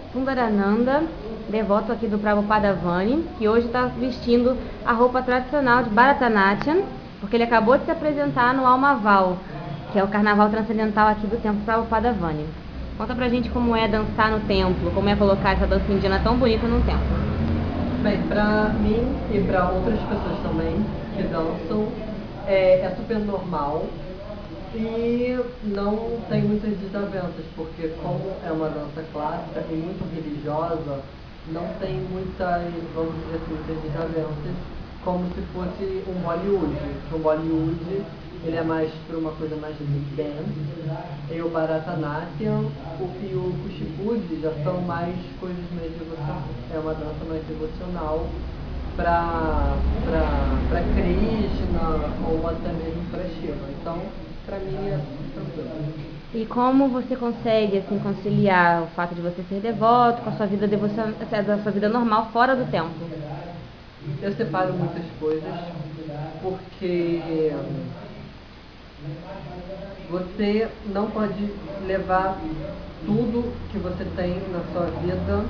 Sundarananda, devoto aqui do Prabhupada Vani, que hoje está vestindo a roupa tradicional de Bharatanatyam, porque ele acabou de se apresentar no Almaval, que é o carnaval transcendental aqui do templo Prabhupada Vani. Conta pra gente como é dançar no templo, como é colocar essa dança indiana tão bonita num templo. Bem, pra mim e pra outras pessoas também que dançam, é super normal e não tem muitas desavenças, porque como é uma dança clássica e muito religiosa, não tem muitas, vamos dizer assim, muitas desavenças, como se fosse um Bollywood. O Bollywood, ele é mais para uma coisa mais big band, e o Bharatanatyam e o Kuchipudi já são mais coisas mais devocionais. É uma dança mais devocional para Krishna ou até mesmo para Shiva. Então, para mim é tranquilo. E como você consegue assim conciliar o fato de você ser devoto com a sua vida devocional, a sua vida normal fora do templo? Eu separo muitas coisas porque você não pode levar tudo que você tem na sua vida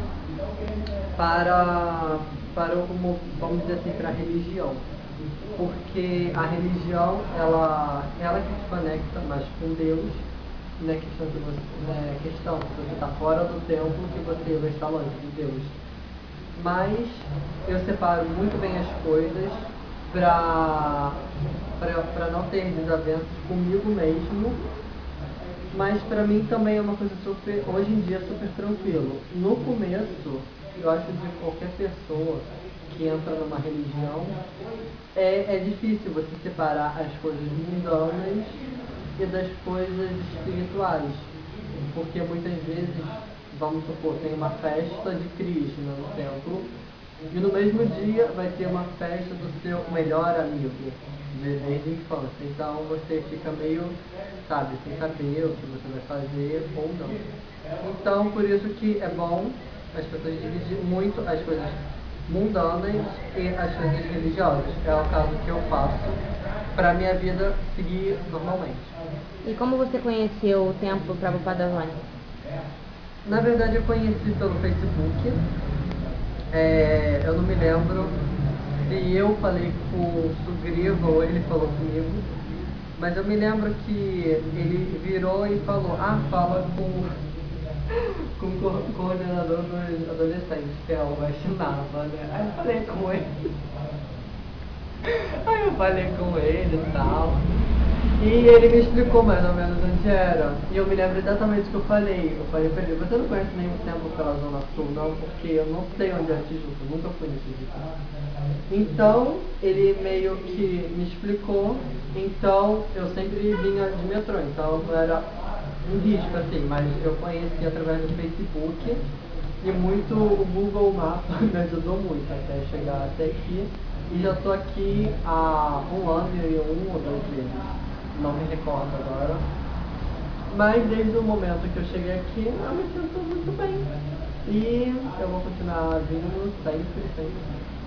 para vamos dizer assim, para a religião. Porque a religião, ela que te conecta mais com Deus, não é questão de você, questão se você está fora do templo que você vai estar longe de Deus. Mas eu separo muito bem as coisas para não ter desavenças comigo mesmo, mas para mim também é uma coisa super, hoje em dia, super tranquilo. No começo, eu acho que qualquer pessoa que entra numa religião, é difícil você separar as coisas mundanas e das coisas espirituais, porque muitas vezes, vamos supor, tem uma festa de Krishna no templo, e no mesmo dia vai ter uma festa do seu melhor amigo, desde a infância. Então você fica meio, sabe, sem saber o que você vai fazer ou não. Então por isso que é bom as pessoas dividirem muito as coisas mundanas e as coisas religiosas. É o caso que eu faço para minha vida seguir normalmente. E como você conheceu o templo Prabhupada Vani? Na verdade eu conheci pelo Facebook. Eu não me lembro se eu falei com o Sugriva ou ele falou comigo, mas eu me lembro que ele virou e falou, fala com o coordenador dos adolescentes, que é o Vaishnava, né? Aí eu falei com ele e tal. E ele me explicou mais ou menos onde era. E eu me lembro exatamente o que eu falei. Eu falei pra ele, você não conhece nenhum templo pela Zona Sul, não? Porque eu não sei onde é Tijuca, eu nunca fui no Tijuca. Então, ele meio que me explicou. Então, eu sempre vinha de metrô. Então, não era um risco, assim. Mas eu conheci através do Facebook. E muito o Google Maps me ajudou muito até chegar até aqui. E já estou aqui há 1 ano e 1 ou 2 meses. Não me recordo agora. Mas desde o momento que eu cheguei aqui, eu me sinto muito bem. E eu vou continuar vindo sempre, sempre.